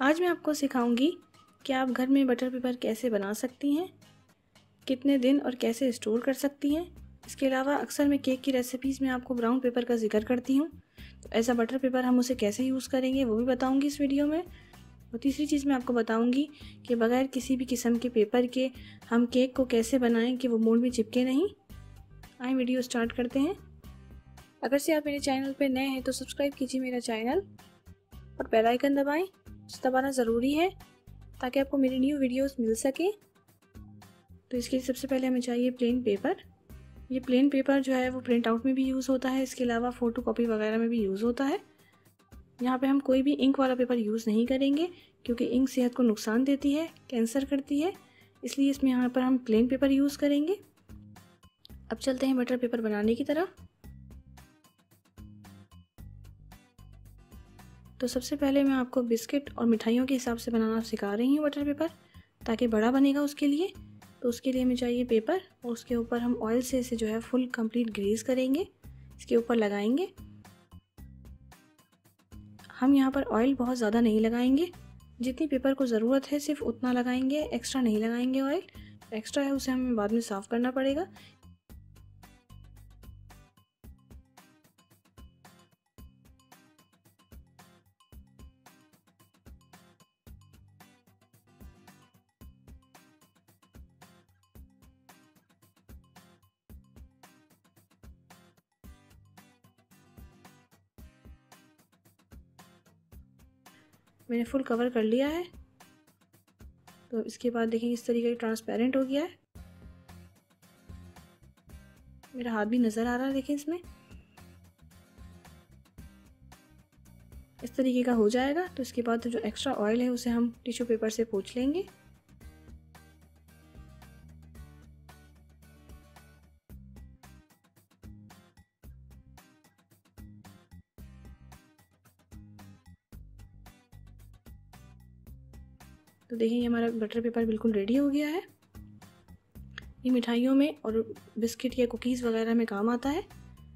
आज मैं आपको सिखाऊंगी कि आप घर में बटर पेपर कैसे बना सकती हैं, कितने दिन और कैसे स्टोर कर सकती हैं। इसके अलावा अक्सर मैं केक की रेसिपीज़ में आपको ब्राउन पेपर का जिक्र करती हूँ, तो ऐसा बटर पेपर हम उसे कैसे यूज़ करेंगे वो भी बताऊँगी इस वीडियो में। और तीसरी चीज़ मैं आपको बताऊँगी कि बगैर किसी भी किस्म के पेपर के हम केक को कैसे बनाएं कि वो मोल्ड में चिपके नहीं। आइए वीडियो स्टार्ट करते हैं। अगर से आप मेरे चैनल पर नए हैं तो सब्सक्राइब कीजिए मेरा चैनल और बेल आइकन दबाएं। उसे दबाना ज़रूरी है ताकि आपको मेरी न्यू वीडियोस मिल सके। तो इसके लिए सबसे पहले हमें चाहिए प्लेन पेपर। ये प्लेन पेपर जो है वो प्रिंट आउट में भी यूज़ होता है, इसके अलावा फ़ोटो कॉपी वगैरह में भी यूज़ होता है। यहाँ पे हम कोई भी इंक वाला पेपर यूज़ नहीं करेंगे क्योंकि इंक सेहत को नुकसान देती है, कैंसर करती है, इसलिए इसमें यहाँ पर हम प्लेन पेपर यूज़ करेंगे। अब चलते हैं बटर पेपर बनाने की तरफ। तो सबसे पहले मैं आपको बिस्किट और मिठाइयों के हिसाब से बनाना सिखा रही हूँ बटर पेपर, ताकि बड़ा बनेगा उसके लिए। तो उसके लिए हमें चाहिए पेपर और उसके ऊपर हम ऑयल से इसे जो है फुल कंप्लीट ग्रीस करेंगे, इसके ऊपर लगाएंगे। हम यहाँ पर ऑयल बहुत ज़्यादा नहीं लगाएंगे, जितनी पेपर को ज़रूरत है सिर्फ उतना लगाएंगे, एक्स्ट्रा नहीं लगाएंगे। ऑयल एक्स्ट्रा है उसे हमें बाद में साफ़ करना पड़ेगा। मैंने फुल कवर कर लिया है। तो इसके बाद देखेंगे इस तरीके का ट्रांसपेरेंट हो गया है। मेरा हाथ भी नज़र आ रहा है, देखें इसमें इस तरीके का हो जाएगा। तो इसके बाद जो एक्स्ट्रा ऑयल है उसे हम टिश्यू पेपर से पोंछ लेंगे। तो देखिए हमारा बटर पेपर बिल्कुल रेडी हो गया है। ये मिठाइयों में और बिस्किट या कुकीज़ वगैरह में काम आता है।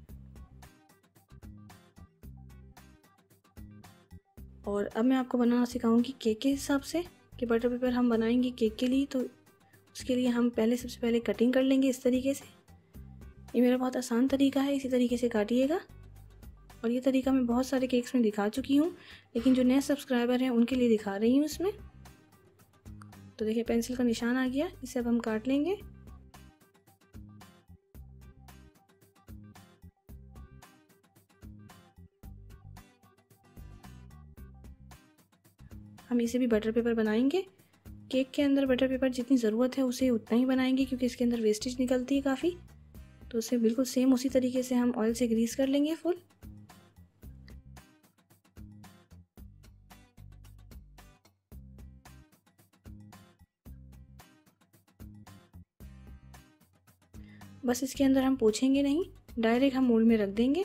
और अब मैं आपको बनाना सिखाऊंगी केक के हिसाब से कि बटर पेपर हम बनाएंगे केक के लिए। तो उसके लिए हम सबसे पहले कटिंग कर लेंगे इस तरीके से। ये मेरा बहुत आसान तरीका है, इसी तरीके से काटिएगा। और ये तरीका मैं बहुत सारे केक्स में दिखा चुकी हूँ, लेकिन जो नए सब्सक्राइबर हैं उनके लिए दिखा रही हूँ इसमें। तो देखिए पेंसिल का निशान आ गया, इसे अब हम काट लेंगे। हम इसे भी बटर पेपर बनाएंगे। केक के अंदर बटर पेपर जितनी ज़रूरत है उसे उतना ही बनाएंगे क्योंकि इसके अंदर वेस्टेज निकलती है काफ़ी। तो उसे बिल्कुल सेम उसी तरीके से हम ऑयल से ग्रीस कर लेंगे फुल। बस इसके अंदर हम पोंछेंगे नहीं, डायरेक्ट हम मोल्ड में रख देंगे।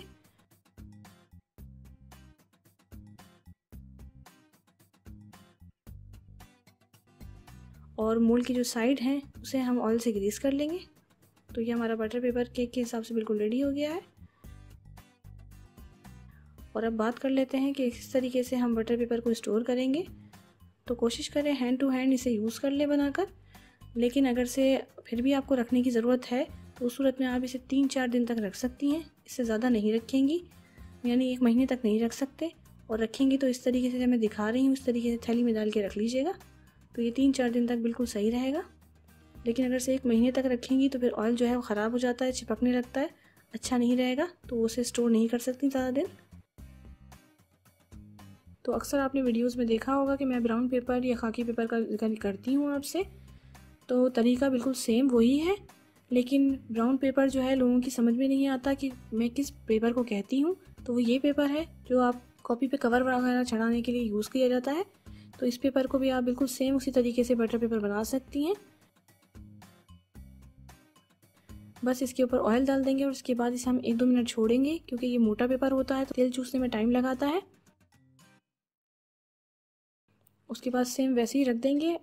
और मोल्ड की जो साइड है उसे हम ऑयल से ग्रीस कर लेंगे। तो ये हमारा बटर पेपर केक के हिसाब से बिल्कुल रेडी हो गया है। और अब बात कर लेते हैं कि किस तरीके से हम बटर पेपर को स्टोर करेंगे। तो कोशिश करें हैंड टू हैंड इसे यूज़ कर ले बनाकर, लेकिन अगर से फिर भी आपको रखने की ज़रूरत है तो उस सूरत में आप इसे 3-4 दिन तक रख सकती हैं। इससे ज़्यादा नहीं रखेंगी, यानी 1 महीने तक नहीं रख सकते। और रखेंगी तो इस तरीके से जब मैं दिखा रही हूँ इस तरीके से थैली में डाल के रख लीजिएगा। तो ये 3-4 दिन तक बिल्कुल सही रहेगा। लेकिन अगर से 1 महीने तक रखेंगी तो फिर ऑयल जो है वो ख़राब हो जाता है, चिपकने लगता है, अच्छा नहीं रहेगा। तो वो उसे स्टोर नहीं कर सकती ज़्यादा दिन। तो अक्सर आपने वीडियोस में देखा होगा कि मैं ब्राउन पेपर या खाकी पेपर का जिक्र करती हूँ आपसे। तो तरीका बिल्कुल सेम वही है, लेकिन ब्राउन पेपर जो है लोगों की समझ में नहीं आता कि मैं किस पेपर को कहती हूँ। तो वो ये पेपर है जो आप कॉपी पे कवर वगैरह चढ़ाने के लिए यूज़ किया जाता है। तो इस पेपर को भी आप बिल्कुल सेम उसी तरीके से बटर पेपर बना सकती हैं। बस इसके ऊपर ऑयल डाल देंगे और उसके बाद इसे हम 1-2 मिनट छोड़ेंगे क्योंकि ये मोटा पेपर होता है तो तेल चूसने में टाइम लगाता है। उसके बाद सेम वैसे ही रख देंगे।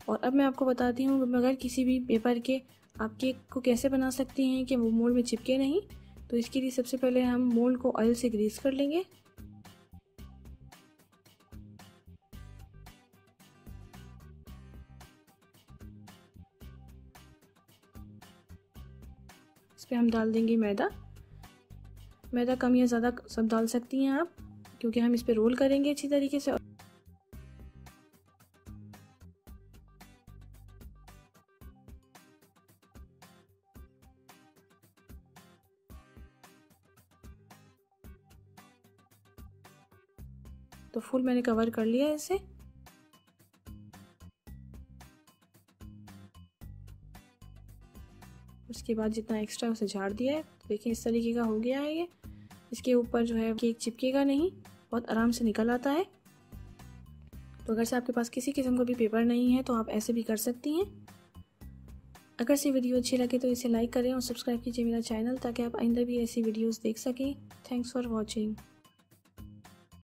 और अब मैं आपको बताती हूँ मगर किसी भी पेपर के आप केक को कैसे बना सकती हैं कि वो मोल्ड में चिपके नहीं। तो इसके लिए सबसे पहले हम मोल्ड को ऑयल से ग्रीस कर लेंगे। इस पर हम डाल देंगे मैदा। मैदा कम या ज़्यादा सब डाल सकती हैं आप, क्योंकि हम इस पर रोल करेंगे अच्छी तरीके से। तो फुल मैंने कवर कर लिया है इसे। उसके बाद जितना एक्स्ट्रा उसे झाड़ दिया है। तो देखिए इस तरीके का हो गया है ये। इसके ऊपर जो है केक चिपकेगा नहीं, बहुत आराम से निकल आता है। तो अगर से आपके पास किसी किस्म का भी पेपर नहीं है तो आप ऐसे भी कर सकती हैं। अगर से वीडियो अच्छी लगे तो इसे लाइक करें और सब्सक्राइब कीजिए मेरा चैनल, ताकि आप आइंदा भी ऐसी वीडियोस देख सकें। Thanks for watching.